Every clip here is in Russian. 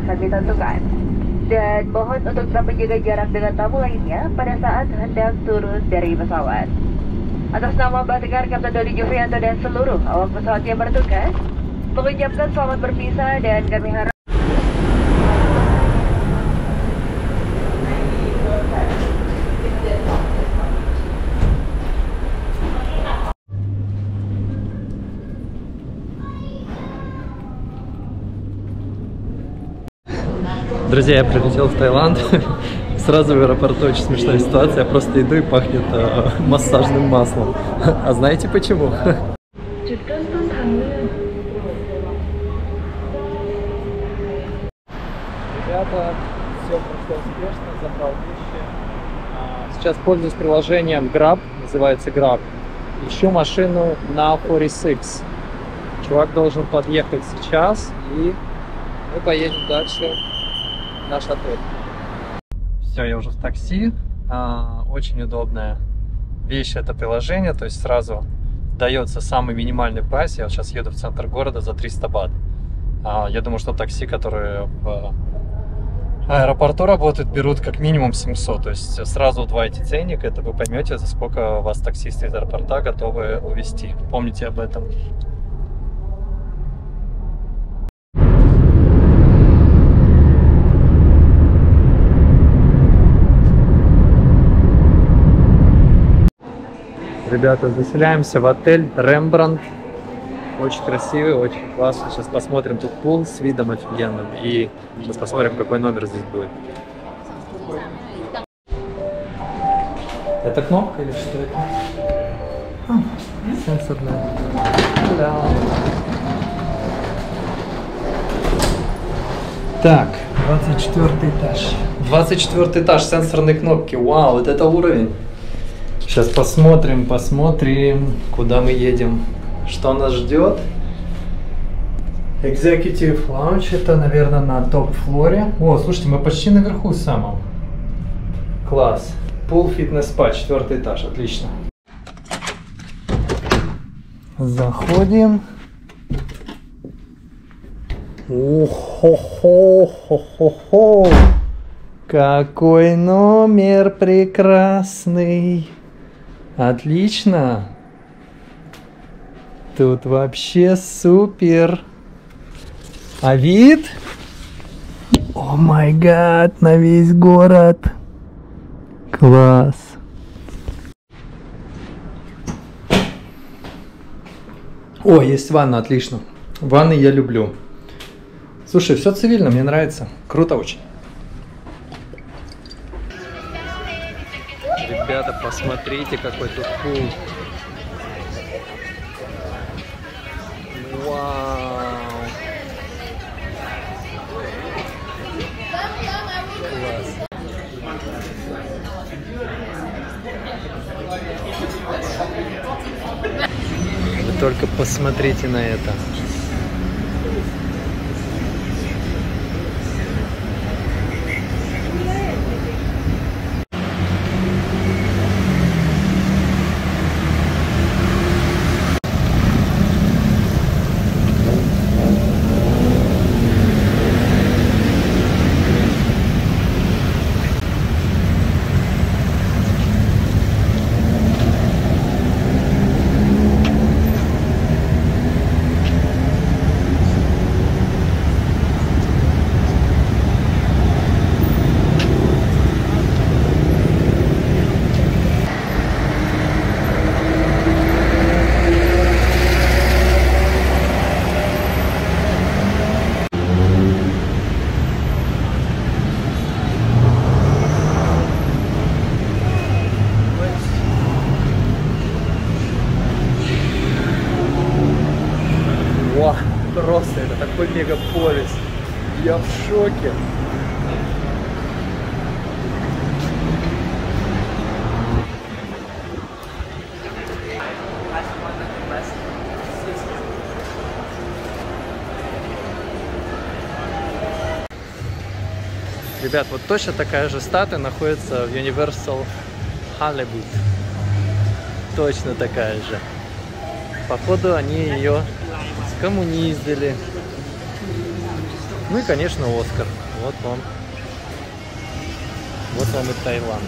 saat ditentukan. Dan mohon untuk tetap menjaga jarak dengan tamu lainnya pada saat hendak turun dari pesawat. Atas nama Batikar Kapten Dodi Jufrianto dan seluruh awak pesawat yang bertugas, mengucapkan selamat berpisah dan kami harap Друзья, я прилетел в Таиланд. Сразу в аэропорту очень смешная ситуация. Я просто иду и пахнет массажным маслом. А знаете почему? Ребята, все прошло успешно, забрал вещи. Сейчас пользуюсь приложением Grab, называется Grab. Ищу машину на 46. Чувак должен подъехать сейчас, и мы поедем дальше в наш отель. Все, я уже в такси. Очень удобная вещь это приложение, то есть сразу дается самый минимальный прайс. Я вот сейчас еду в центр города за 300 бат. Я думаю, что такси, которые в аэропорту работают, берут как минимум 700. То есть сразу удвоите ценник, это вы поймете, за сколько вас таксисты из аэропорта готовы увезти. Помните об этом. Ребята, заселяемся в отель Рембрандт. Очень красивый, очень классно. Сейчас посмотрим, тут пул с видом офигенным. И сейчас посмотрим, какой номер здесь будет. Это кнопка или что это? Сенсорная. Да. Так, 24 этаж. 24 этаж, сенсорные кнопки. Вау, вот это уровень. Сейчас посмотрим, куда мы едем, что нас ждет. Executive Lounge, это, наверное, на топ-флоре. О, слушайте, мы почти наверху самом. Класс. Pool Fitness Spa, 4 этаж, отлично. Заходим. О-хо-хо-хо-хо-хо. Какой номер прекрасный. Отлично. Тут вообще супер. А вид? О май гад, на весь город. Класс. О, есть ванна, отлично. Ванны я люблю. Слушай, все цивильно, мне нравится. Круто очень. Ребята, посмотрите, какой тут пул. Вау. Класс. Вы только посмотрите на это. Просто это такой мегаполис. Я в шоке. Ребят, вот точно такая же статуя находится в Universal Hollywood. Точно такая же. Походу они ее скоммуниздили. Ну и, конечно, Оскар. Вот он. Вот он и Таиланд.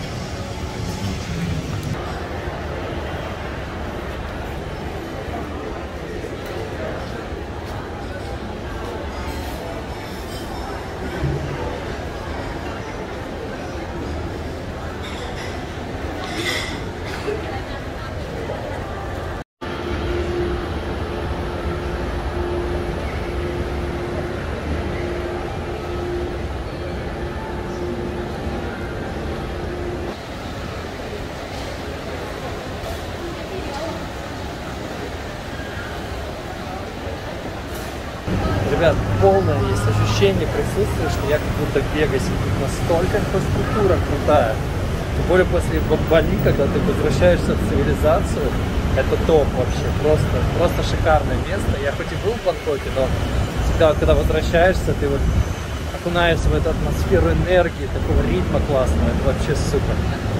Ребят, полное есть ощущение присутствия, что я как будто в Вегасе. Тут настолько инфраструктура крутая. Тем более после Бали, когда ты возвращаешься в цивилизацию, это топ вообще. Просто шикарное место. Я хоть и был в Бангкоке, но всегда, когда возвращаешься, ты вот окунаешься в эту атмосферу энергии, такого ритма классного. Это вообще супер.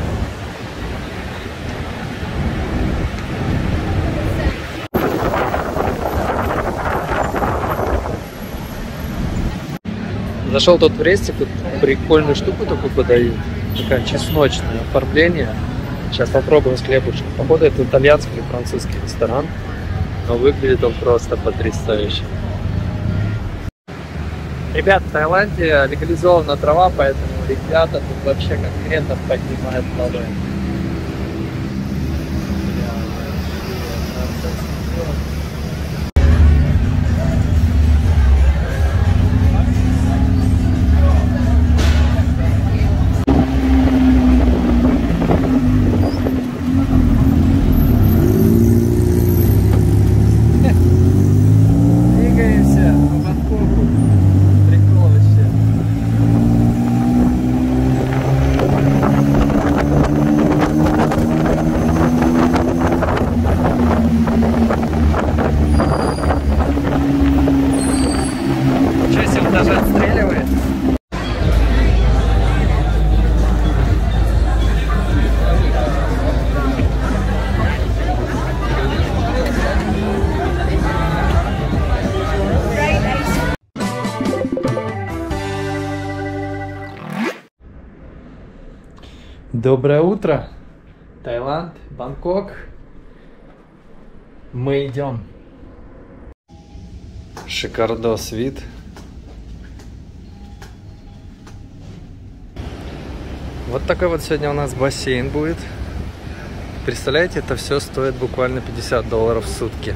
Зашел тут в рестик, тут прикольную штуку такую подают. Такая чесночное оформление. Сейчас попробуем с хлебушком. Походу это итальянский или французский ресторан. Но выглядит он просто потрясающе. Ребят, в Таиланде легализована трава, поэтому ребята тут вообще конкретно поднимают полы. Даже отстреливает. Доброе утро, Таиланд, Бангкок. Мы идем. Шикардос вид. Вот такой вот сегодня у нас бассейн будет. Представляете, это все стоит буквально $50 в сутки.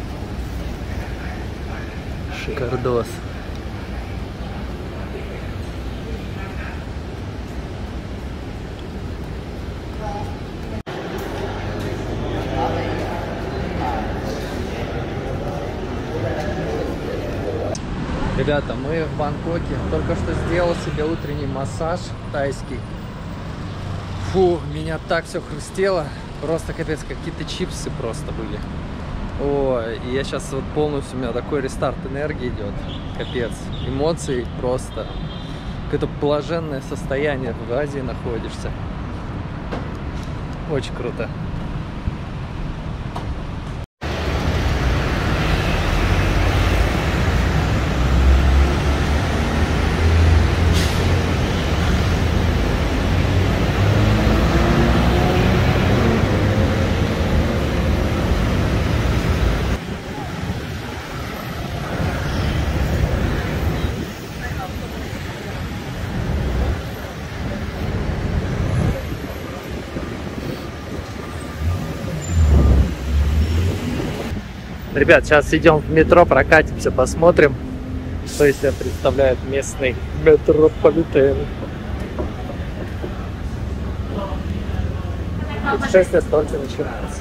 Шикардос. Ребята, мы в Бангкоке. Только что сделал себе утренний массаж тайский. Фу, меня так все хрустело. Просто капец, какие-то чипсы просто были. Ой, и я сейчас вот полностью, у меня такой рестарт энергии идет. Капец. Эмоции просто. Какое-то блаженное состояние. В Азии находишься. Очень круто. Ребят, сейчас идем в метро, прокатимся, посмотрим, что из себя представляет местный метрополитен. Путешествие только начинается.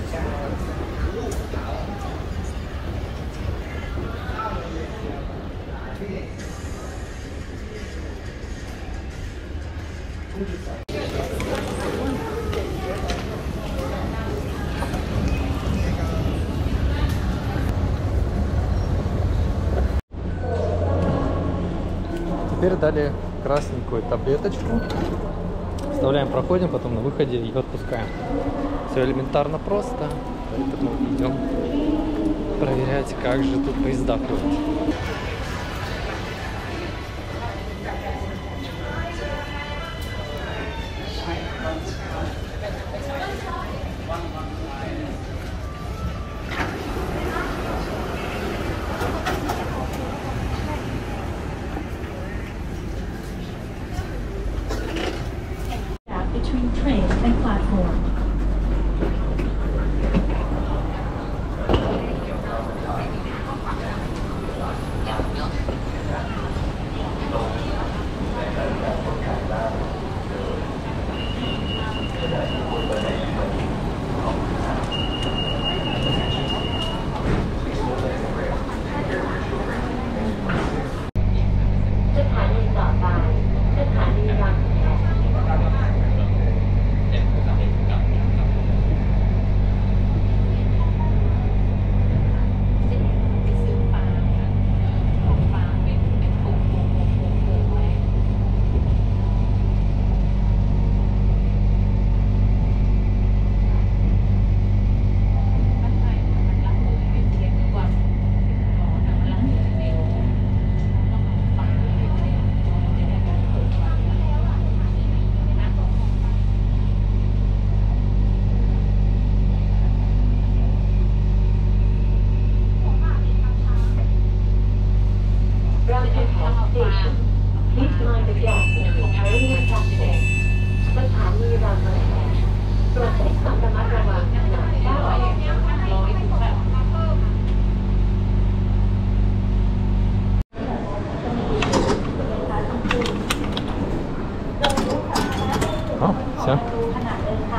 Теперь дали красненькую таблеточку. Вставляем, проходим, потом на выходе ее отпускаем. Все элементарно просто, поэтому идем проверять, как же тут поезда ходят.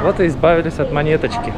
Вот и избавились от монеточки.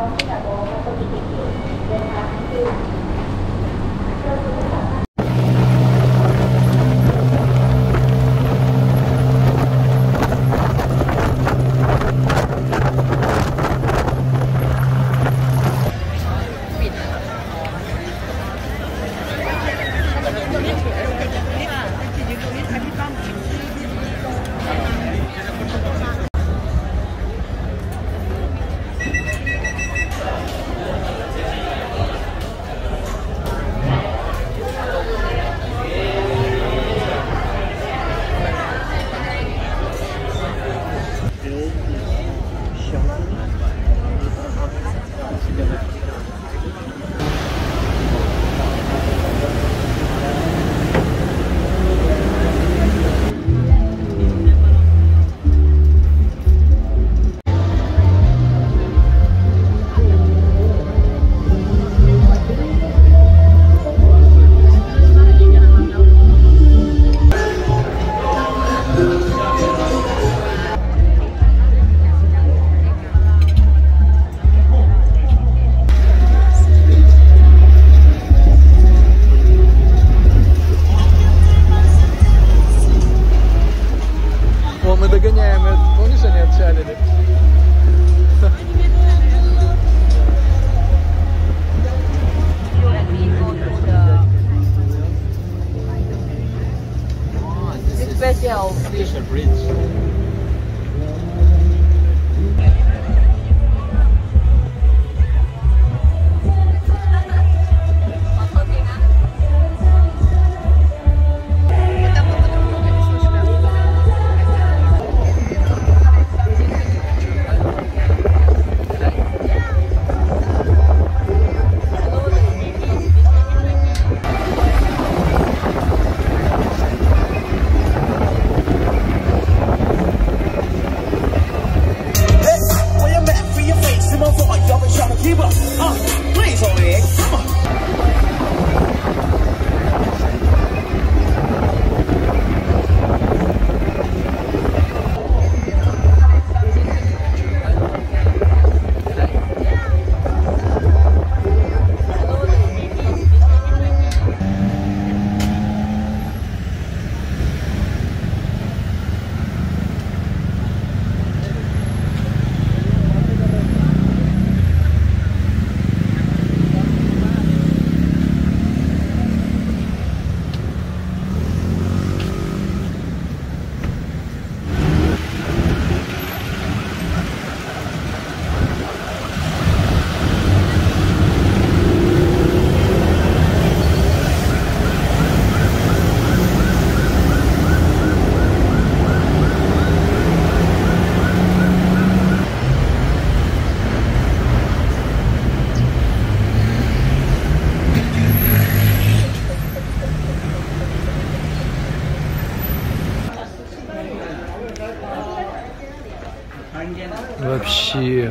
Мы догоняем, помнишь, они отчалили? Special bridge. Вообще.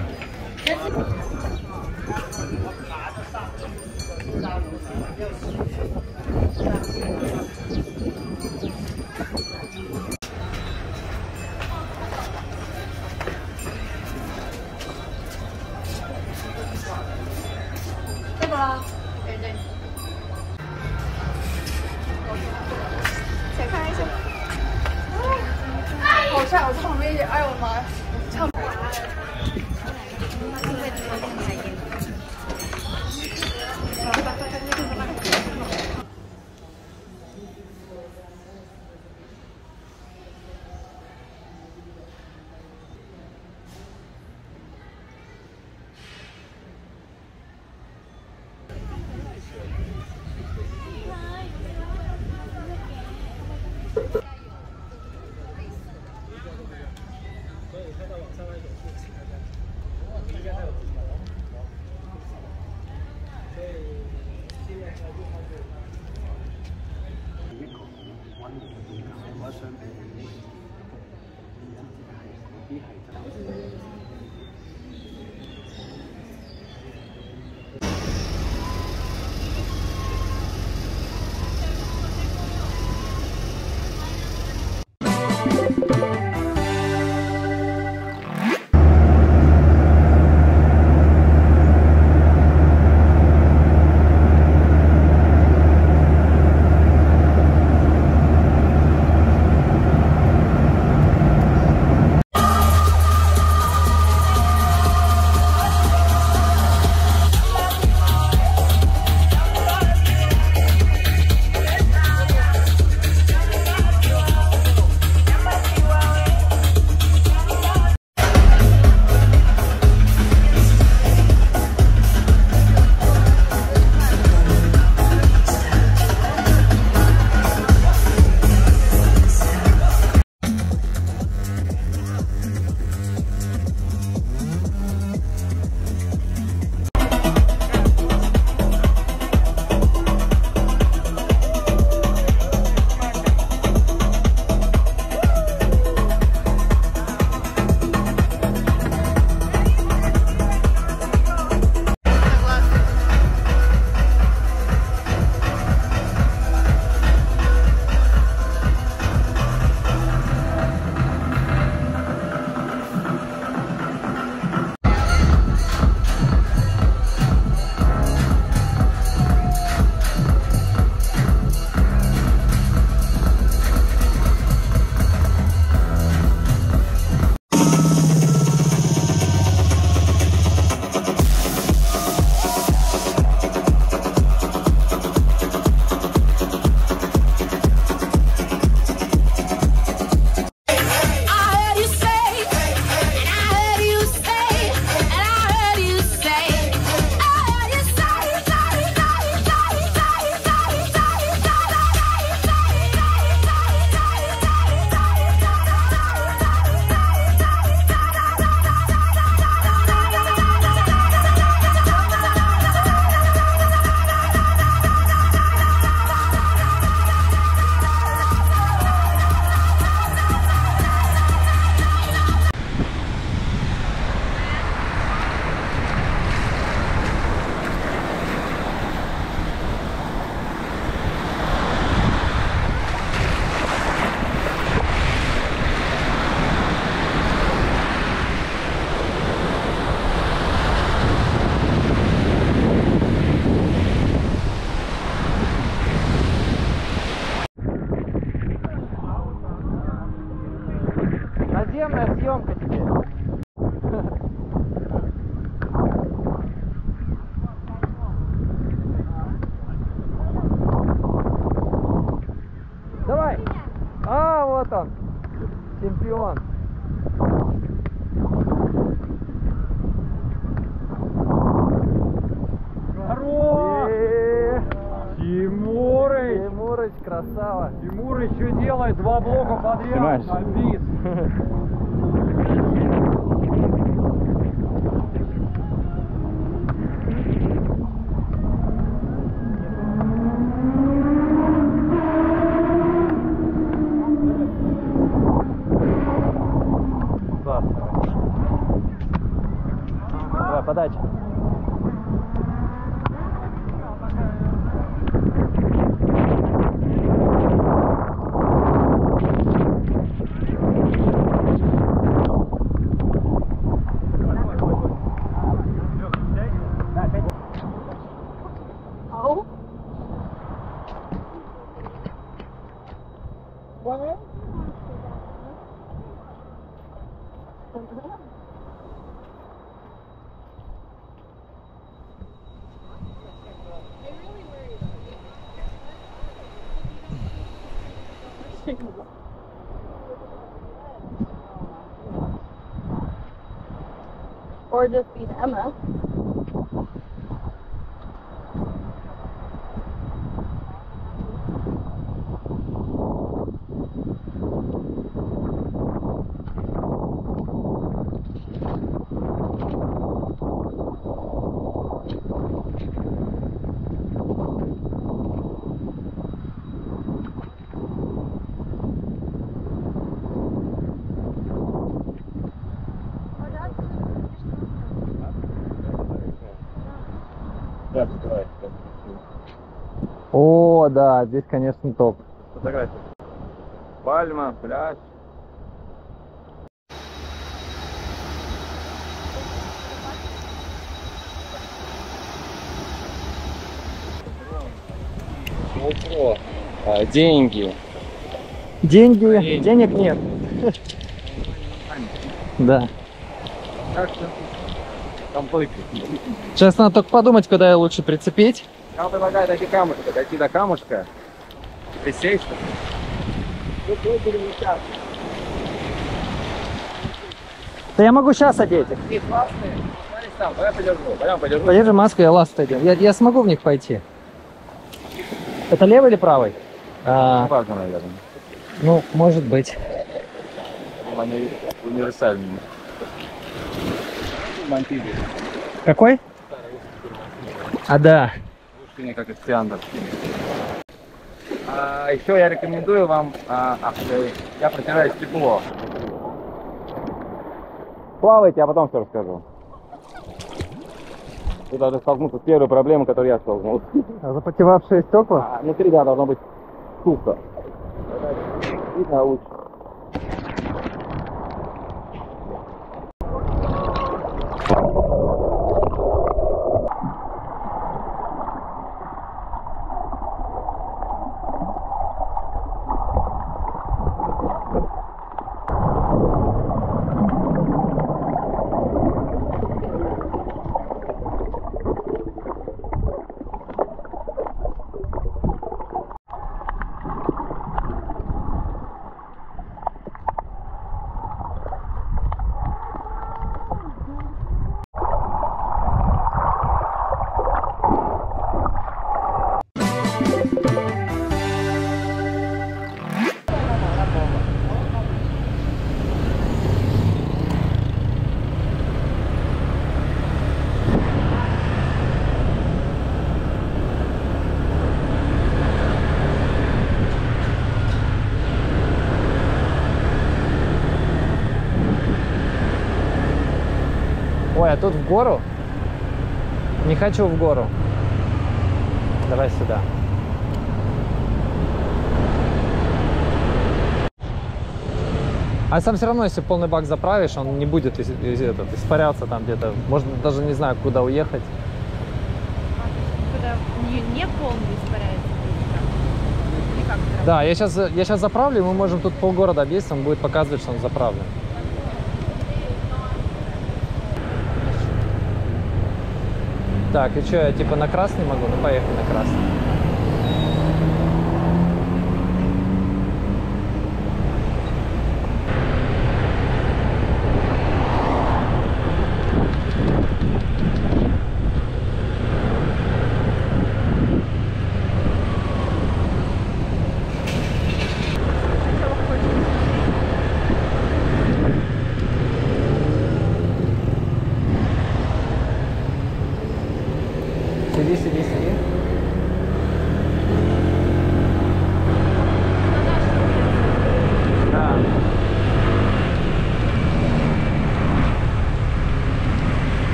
он, чемпион. Здорово! Тимурыч! Тимурыч, красава. Тимурыч, что делает? 2 блока подряд. Снимаешь? Альбис. Давай, подача. Oh. What? Or just be Emma. О, да, здесь, конечно, топ. Фотография. Пальма, пляж. GoPro. Деньги. Деньги, денег нет. Да. Сейчас надо только подумать, куда я лучше прицепить. Я предлагаю дойти камушка, дойти до камушка, присесть. Да я могу сейчас одеть их. Здесь классные, остались там, давай подержу, пойдем, подержу. Подержи маску, я ласт одену. Я смогу в них пойти. Это левый или правый? Важно, наверное. Ну, может быть. Они универсальные. Монтируют. Какой? А, да. Ушки как из Фиандр. Еще я рекомендую вам, я протираю стекло. Плавайте, а потом все расскажу. Вы должны столкнуться с первой проблемой, которой я столкнулся. Запотевавшие стекла? Внутри, да, должно быть сухо. Видно лучше. Ой, а тут в гору? Не хочу в гору. Давай сюда. А сам все равно, если полный бак заправишь, он не будет испаряться там где-то. Можно даже не знаю, куда уехать. Куда не полный испаряется. Или как это Да, я сейчас заправлю, и мы можем тут полгорода объездить, он будет показывать, что он заправлен. Так, и что, я типа на красный могу? Ну, поехали на красный.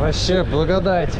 Вообще благодать.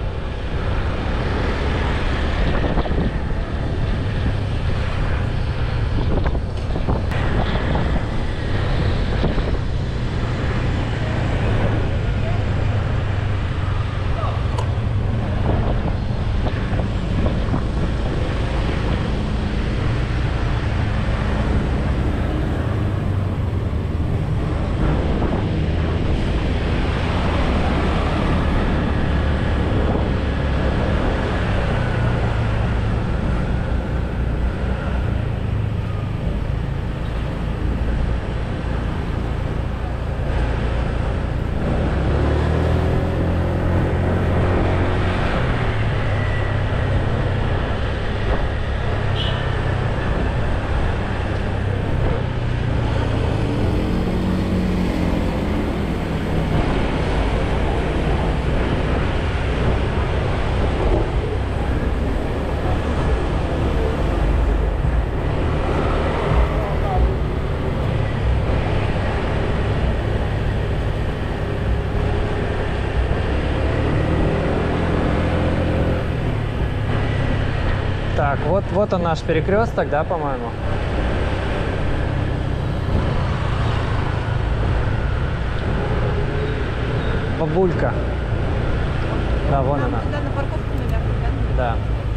Так, вот он наш перекресток, да, по-моему? Бабулька. Да, вон она. Туда на парковку, наверное, да? Да.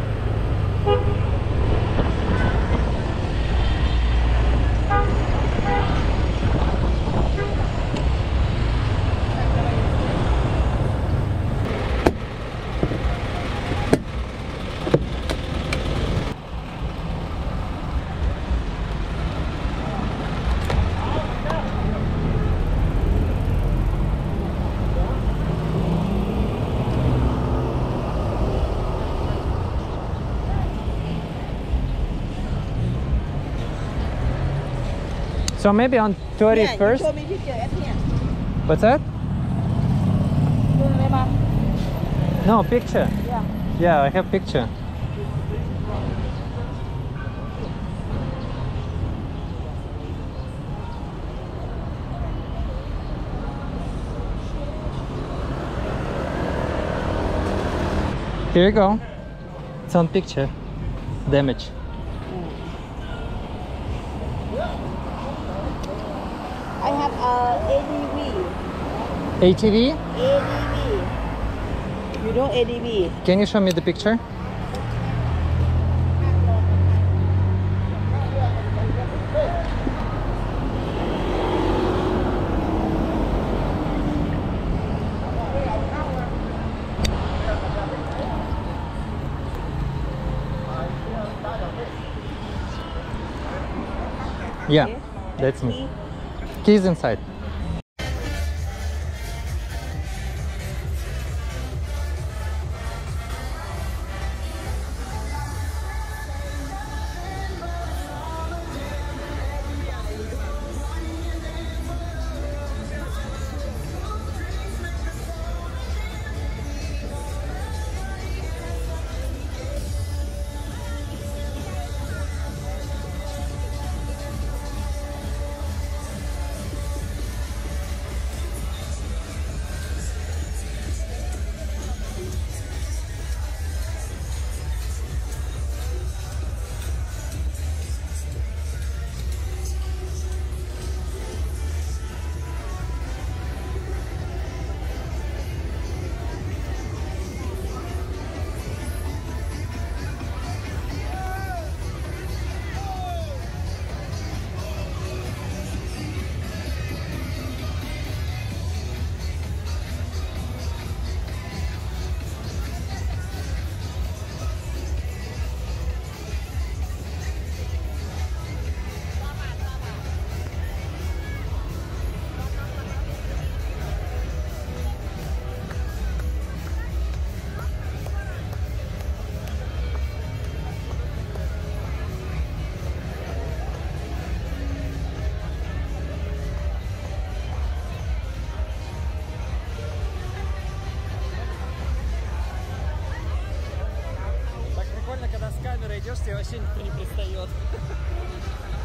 So maybe on 31st. What's that? No, picture. Yeah, I have picture. Here you go. It's on picture. Damage. I have ADV. ATV? ADV. You know ADV? Can you show me the picture? Yeah, that's me. Keys inside. Когда с камерой идешь, тебе вообще никто не пристает.